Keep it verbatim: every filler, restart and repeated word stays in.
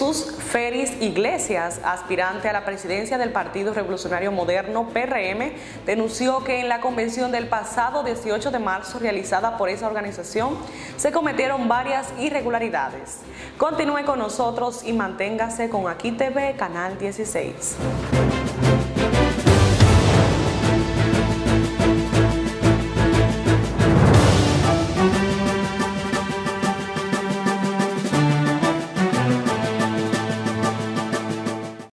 Jesús Feris Iglesias, aspirante a la presidencia del Partido Revolucionario Moderno P R M, denunció que en la convención del pasado dieciocho de marzo realizada por esa organización se cometieron varias irregularidades. Continúe con nosotros y manténgase con Aquí T V, Canal dieciséis.